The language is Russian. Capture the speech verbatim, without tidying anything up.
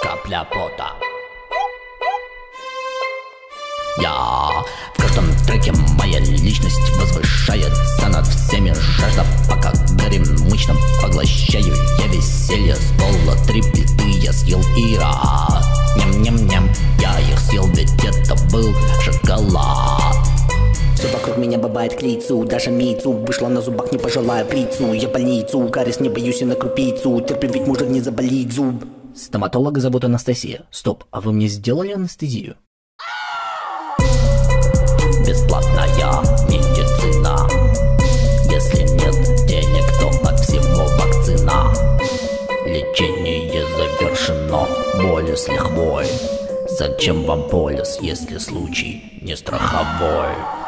Капля пота. Я в каждом треке моя личность возвышается над всеми. Жажда, пока горим мощно поглощаю я веселье. С пола три плиты я съел и рад. Ням-ням-ням, я их съел, ведь это был шоколад. Все вокруг меня бывает к лицу, даже мицу вышла на зубах, не пожелая фрицу. Я в больницу, кариес не боюсь и на крупицу. Терпим, ведь может не заболеть зуб. Стоматолога зовут Анастасия. Стоп, а вы мне сделали анестезию? Бесплатная медицина. Если нет денег, то от всего вакцина. Лечение завершено, боли с лихвой. Зачем вам полис, если случай не страховой?